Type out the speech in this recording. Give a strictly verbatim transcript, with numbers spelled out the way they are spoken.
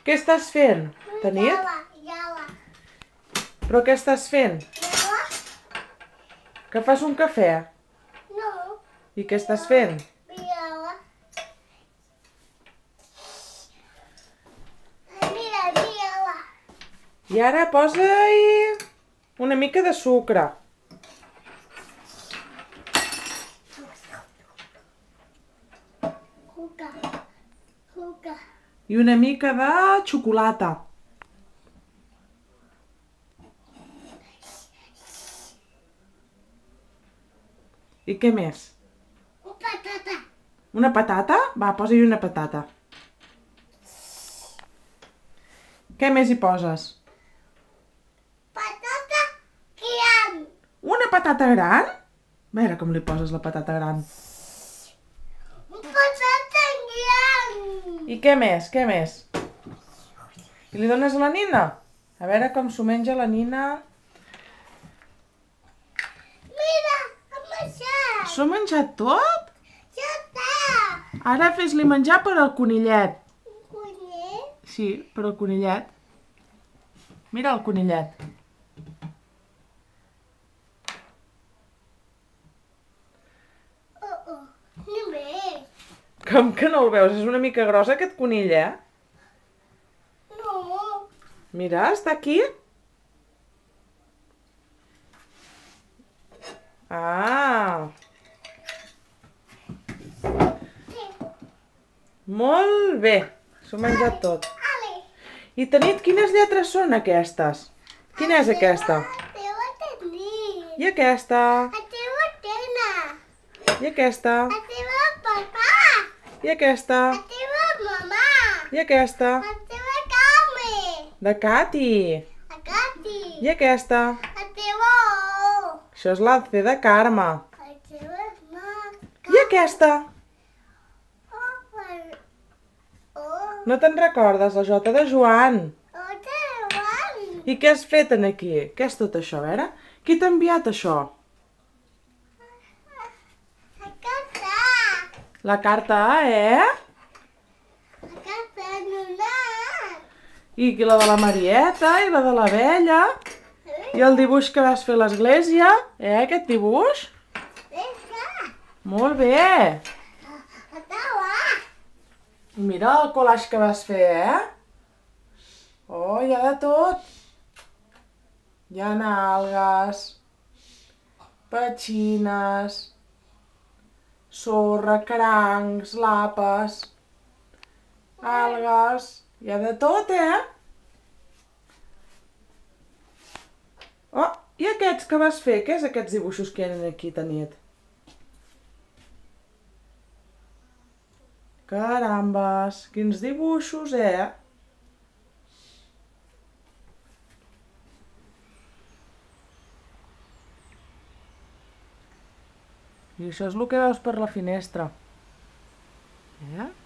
Què estàs fent, Tanit? Però què estàs fent? Que fas un cafè? No. I què estàs fent? Mira, mira. I ara posa-hi una mica de sucre. Juca. Juca. I una mica de xocolata. I què més? Un patata. Una patata? Va, posa-hi una patata. Què més hi poses? Patata gran. Una patata gran? A veure com li poses la patata gran. Un patata gran. I què més? Què més? I li dones a la nina? A veure com s'ho menja la nina. Mira, ha menjat. S'ho ha menjat tot? Ja està. Ara fes-li menjar per al conillet. Un conillet. Sí, per al conillet. Mira el conillet. Oh, oh. No veig. Com que no el veus? És una mica gros aquest conill, eh? No. Mira, està aquí. Ah! Molt bé. S'ho ha menjat tot. Ale. I Tanit, quines lletres són aquestes? Quina és aquesta? La teva tenir. I aquesta? La teva tena. I aquesta? La teva papà. I aquesta? La teva mamà. I aquesta? La teva Carme. De Cati. La Cati. I aquesta? La teva O. Això és la C de Carme. La teva mà. I aquesta? O per O. No te'n recordes? La J de Joan. O de Joan. I què has fet en aquí? Què és tot això, a veure? Qui t'ha enviat això? La carta. La carta A, eh? La carta anul·lat. I la de la Marieta, i la de l'abella. I el dibuix que vas fer a l'església. Eh, aquest dibuix? Vinga. Molt bé. La taula. Mira el collage que vas fer, eh? Oh, hi ha de tot. Hi ha algues, petxines, sorra, crancs, lapes, algues, hi ha de tot, eh? Oh, i aquests que vas fer? Què és aquests dibuixos que hi ha aquí, Tanit? Carambes, quins dibuixos, eh? I això és el que veus per la finestra. Eh?